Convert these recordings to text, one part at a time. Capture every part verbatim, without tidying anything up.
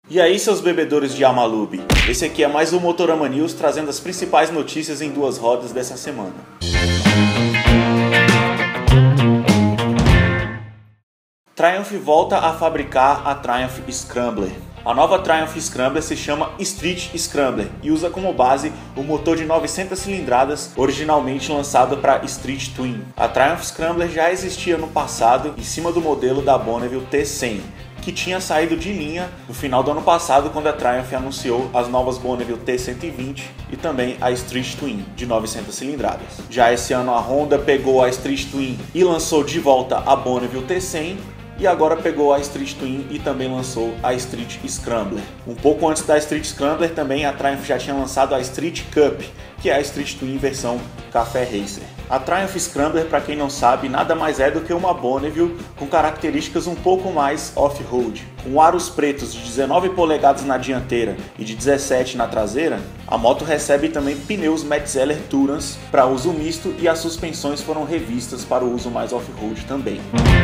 E aí, seus bebedores de Amalube? Esse aqui é mais um Motorama News trazendo as principais notícias em duas rodas dessa semana. Triumph volta a fabricar a Triumph Scrambler. A nova Triumph Scrambler se chama Street Scrambler e usa como base o motor de novecentas cilindradas originalmente lançado para Street Twin. A Triumph Scrambler já existia no passado em cima do modelo da Bonneville T cem, que tinha saído de linha no final do ano passado quando a Triumph anunciou as novas Bonneville T cento e vinte e também a Street Twin de novecentas cilindradas. Já esse ano a Honda pegou a Street Twin e lançou de volta a Bonneville T cem, e agora pegou a Street Twin e também lançou a Street Scrambler. Um pouco antes da Street Scrambler também a Triumph já tinha lançado a Street Cup, que é a Street Twin versão Café Racer. A Triumph Scrambler, para quem não sabe, nada mais é do que uma Bonneville com características um pouco mais off-road. Com aros pretos de dezenove polegadas na dianteira e de dezessete na traseira, a moto recebe também pneus Metzeler Tourance para uso misto e as suspensões foram revistas para o uso mais off-road também.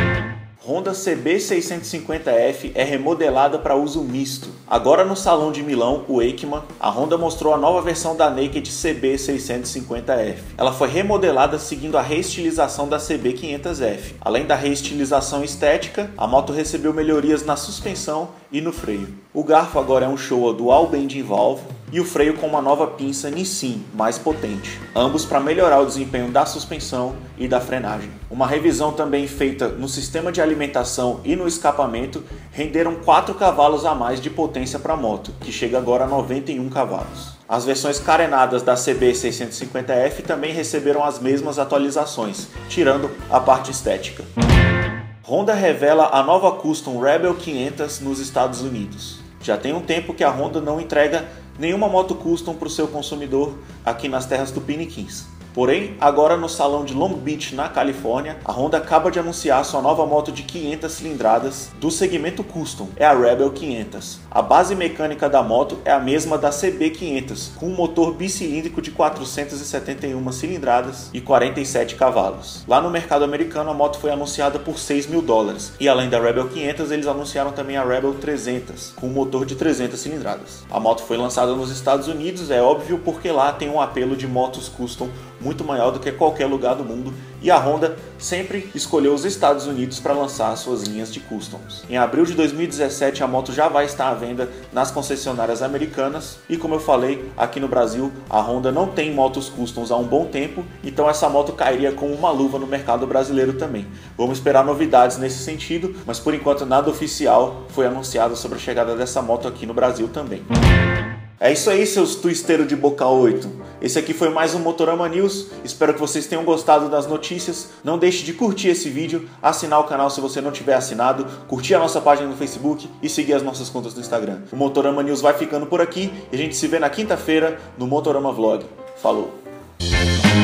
Honda C B seiscentos e cinquenta F é remodelada para uso misto. Agora no Salão de Milão, o EICMA, a Honda mostrou a nova versão da Naked C B seiscentos e cinquenta F. Ela foi remodelada seguindo a reestilização da C B quinhentos F. Além da reestilização estética, a moto recebeu melhorias na suspensão e no freio. O garfo agora é um Showa Dual Bending Valve e o freio com uma nova pinça Nissin mais potente, ambos para melhorar o desempenho da suspensão e da frenagem. Uma revisão também feita no sistema de alimentação e no escapamento renderam quatro cavalos a mais de potência para a moto, que chega agora a noventa e um cavalos. As versões carenadas da C B seiscentos e cinquenta F também receberam as mesmas atualizações, tirando a parte estética. Honda revela a nova Custom Rebel quinhentos nos Estados Unidos. Já tem um tempo que a Honda não entrega nenhuma moto custom para o seu consumidor aqui nas terras tupiniquins. Porém, agora no salão de Long Beach, na Califórnia, a Honda acaba de anunciar sua nova moto de quinhentas cilindradas do segmento Custom, é a Rebel quinhentos. A base mecânica da moto é a mesma da C B quinhentos, com um motor bicilíndrico de quatrocentas e setenta e uma cilindradas e quarenta e sete cavalos. Lá no mercado americano a moto foi anunciada por seis mil dólares, e além da Rebel quinhentos eles anunciaram também a Rebel trezentos, com um motor de trezentas cilindradas. A moto foi lançada nos Estados Unidos, é óbvio, porque lá tem um apelo de motos custom muito maior do que qualquer lugar do mundo, e a Honda sempre escolheu os Estados Unidos para lançar suas linhas de customs. Em abril de dois mil e dezessete a moto já vai estar à venda nas concessionárias americanas, e como eu falei, aqui no Brasil a Honda não tem motos customs há um bom tempo, então essa moto cairia como uma luva no mercado brasileiro também. Vamos esperar novidades nesse sentido, mas por enquanto nada oficial foi anunciado sobre a chegada dessa moto aqui no Brasil também. É isso aí, seus twisteiros de boca oito. Esse aqui foi mais um Motorama News. Espero que vocês tenham gostado das notícias. Não deixe de curtir esse vídeo, assinar o canal se você não tiver assinado, curtir a nossa página no Facebook e seguir as nossas contas no Instagram. O Motorama News vai ficando por aqui e a gente se vê na quinta-feira no Motorama Vlog. Falou!